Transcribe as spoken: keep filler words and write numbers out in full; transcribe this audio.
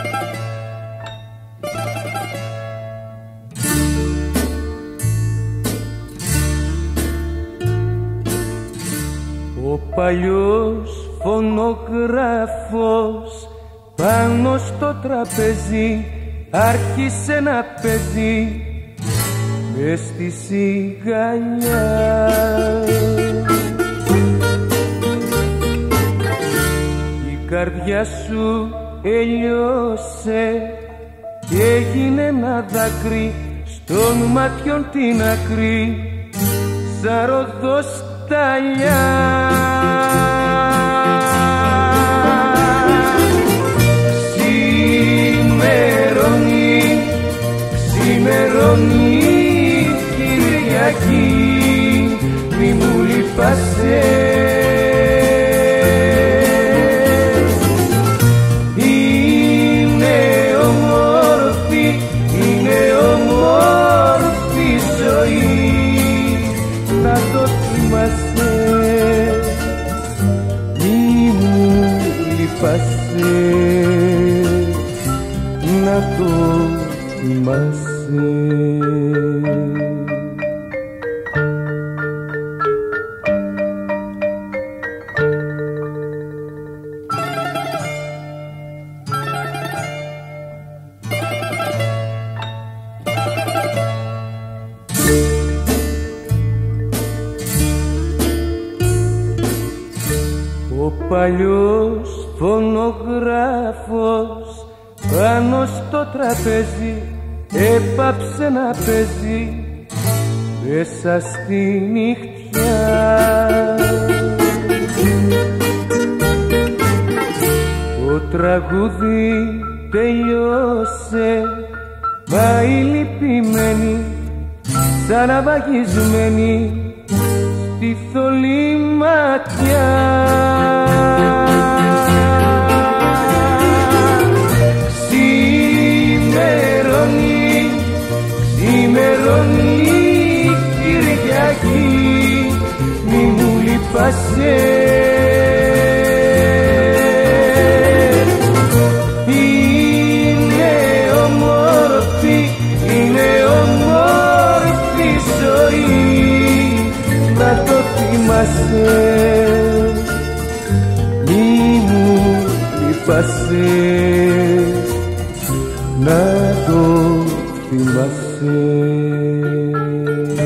Ο παλιός φωνογράφος πάνω στο τραπέζι άρχισε να παίζει μες στη σιγαλιά. Η καρδιά σου έλειωσε και έγινε ένα δάκρυ στον ματιών την άκρη σαν ροδοσταλιά. Ξημερώνει, ξημερώνει Κυριακή, μη μου λείπασαι. Είναι όμορφη, είναι όμορφη ζωή, να το θυμάσαι, μη μου λείπασαι, να το θυμάσαι. Ο παλιός φωνογράφος πάνω στο τραπέζι έπαψε να παίζει μέσα στη νυχτιά. Το τραγούδι τελειώσε, μα η λυπημένη σαν αβαγισμένη στη θολή ματιά. Ξημερώνει, ξημερώνει Κυριακή, μη μου λείπασαι. Είναι όμορφη, είναι όμορφη ζωή, να το θυμάσαι, μη μου λείπασαι, να το θυμάσαι.